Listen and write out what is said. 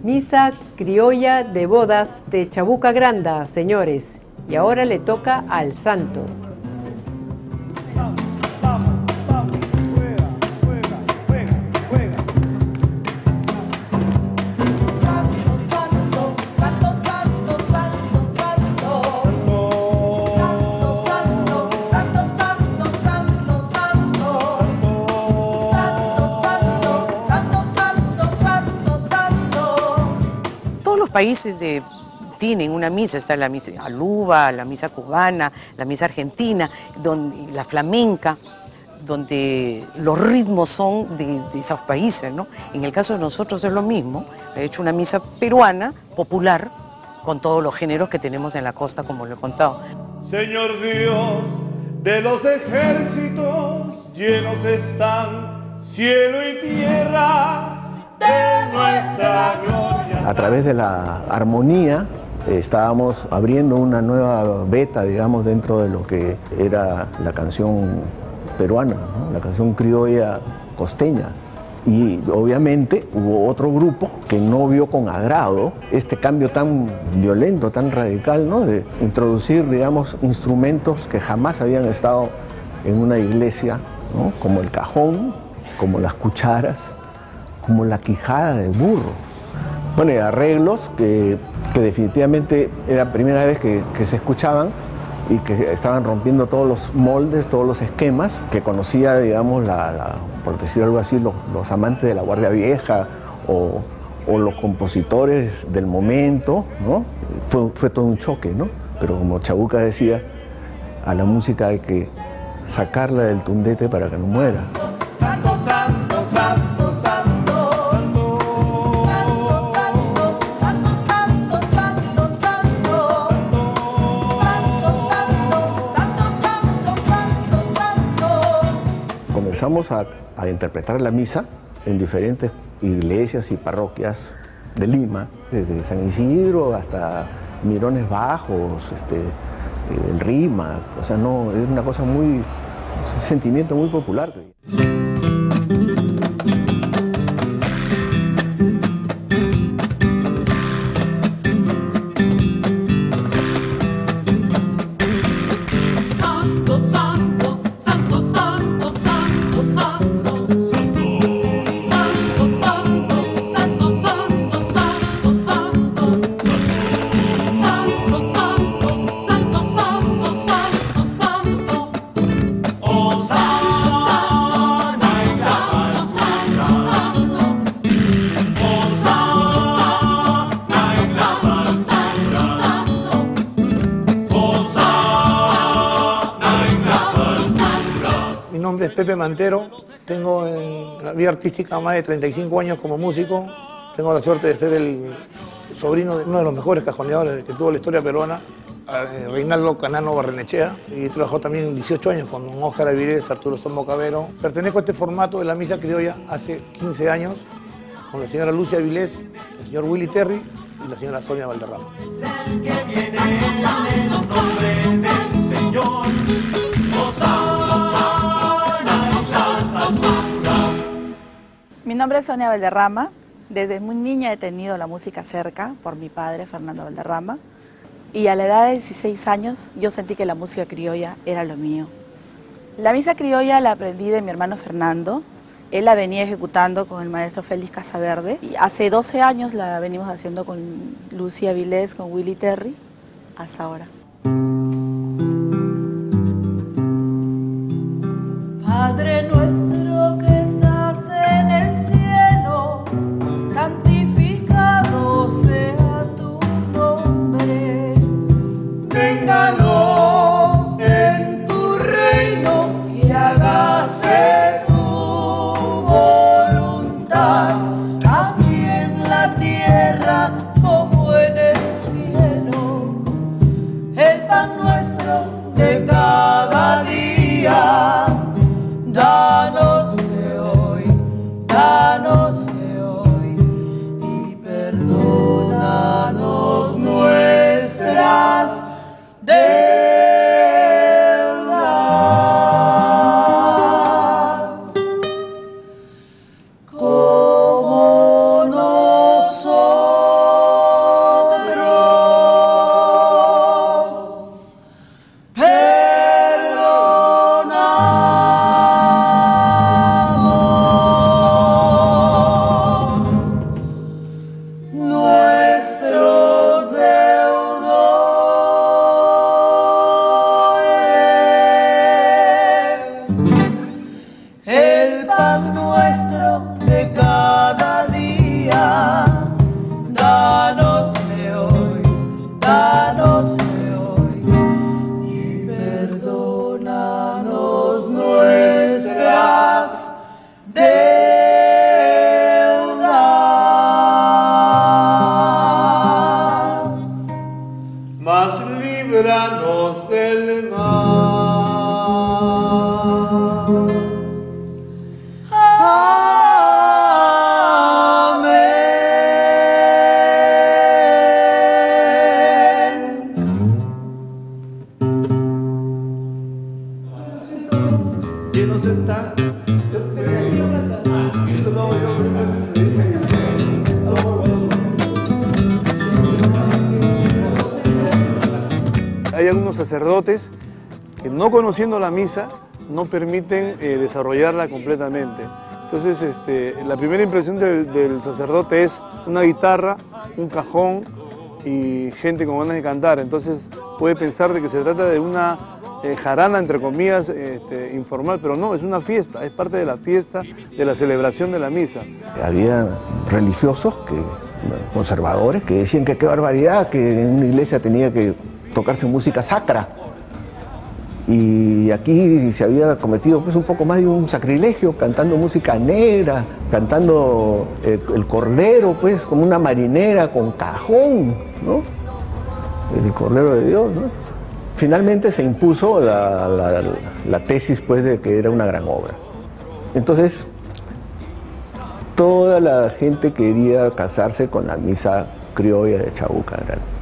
Misa criolla de bodas de Chabuca Granda, señores. Y ahora le toca al santo. Países tienen una misa, está la misa aluba, la misa cubana, la misa argentina, la flamenca, donde los ritmos son de esos países, ¿no? En el caso de nosotros es lo mismo, he hecho una misa peruana, popular, con todos los géneros que tenemos en la costa, como lo he contado. Señor Dios de los ejércitos, llenos están cielo y tierra de nuestra gloria. A través de la armonía estábamos abriendo una nueva beta, digamos, dentro de lo que era la canción peruana, ¿no? La canción criolla costeña. Y obviamente hubo otro grupo que no vio con agrado este cambio tan violento, tan radical, ¿no? De introducir, digamos, instrumentos que jamás habían estado en una iglesia, ¿no? Como el cajón, como las cucharas, como la quijada del burro. Bueno, y arreglos que definitivamente era la primera vez que se escuchaban y que estaban rompiendo todos los moldes, todos los esquemas que conocía, digamos, por decir algo así, los amantes de la Guardia Vieja o los compositores del momento, ¿no? Fue todo un choque, ¿no? Pero como Chabuca decía, a la música hay que sacarla del tundete para que no muera. Santo, santo, santo. Comenzamos a interpretar la misa en diferentes iglesias y parroquias de Lima, desde San Isidro hasta Mirones Bajos, el Rímac, o sea, no, es una cosa un sentimiento muy popular. Mi nombre es Pepe Mantero, tengo en la vida artística más de 35 años como músico. Tengo la suerte de ser el sobrino de uno de los mejores cajoneadores que tuvo la historia peruana, Reinaldo Canano Barrenechea, y trabajó también 18 años con don Óscar Avilés, Arturo Sombo Cabero. Pertenezco a este formato de la misa criolla hace 15 años con la señora Lucia Avilés, el señor Willy Terry y la señora Sonia Valderrama. Mi nombre es Sonia Valderrama. Desde muy niña he tenido la música cerca por mi padre, Fernando Valderrama. Y a la edad de 16 años yo sentí que la música criolla era lo mío. La misa criolla la aprendí de mi hermano Fernando. Él la venía ejecutando con el maestro Félix Casaverde. Y hace 12 años la venimos haciendo con Lucia Avilés, con Willy Terry, hasta ahora. Padre nuestro que estás en el cielo, santificado sea tu nombre. Vénganos en tu reino y hágase tu voluntad, así en la tierra como en el cielo. llenos están. Hay algunos sacerdotes que, no conociendo la misa, no permiten desarrollarla completamente. Entonces, la primera impresión del sacerdote es una guitarra, un cajón y gente con ganas de cantar. Entonces puede pensar de que se trata de una jarana, entre comillas, informal, pero no, es una fiesta, es parte de la fiesta, de la celebración de la misa. Había religiosos, conservadores, que decían que qué barbaridad, que en una iglesia tenía que tocarse música sacra. Y aquí se había cometido pues un poco más de un sacrilegio, cantando música negra, cantando el cordero, pues como una marinera con cajón, ¿no? El Cordero de Dios, ¿no? Finalmente se impuso la tesis pues de que era una gran obra. Entonces, toda la gente quería casarse con la misa criolla de Chabuca Granda.